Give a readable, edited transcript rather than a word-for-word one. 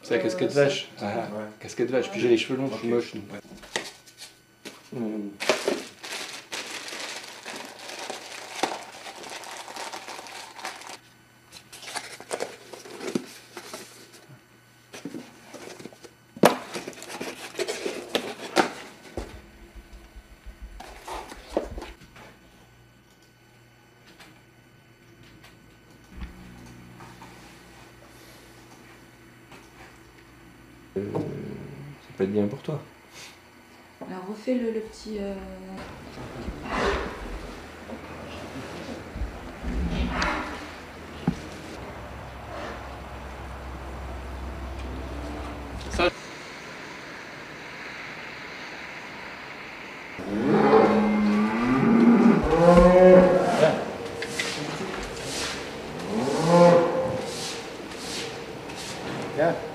C'est la casquette vache. Ah, ouais. Casquette vache. Puis j'ai les cheveux longs, je suis moche. Donc. Ça peut être bien pour toi. Alors refais le petit... Ça... Yeah.